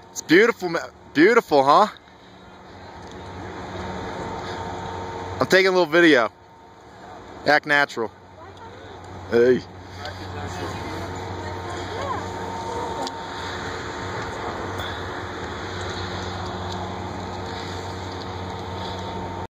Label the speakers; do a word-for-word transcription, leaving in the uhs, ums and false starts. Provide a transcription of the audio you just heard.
Speaker 1: It's beautiful, beautiful, huh? I'm taking a little video. Act natural. Hey.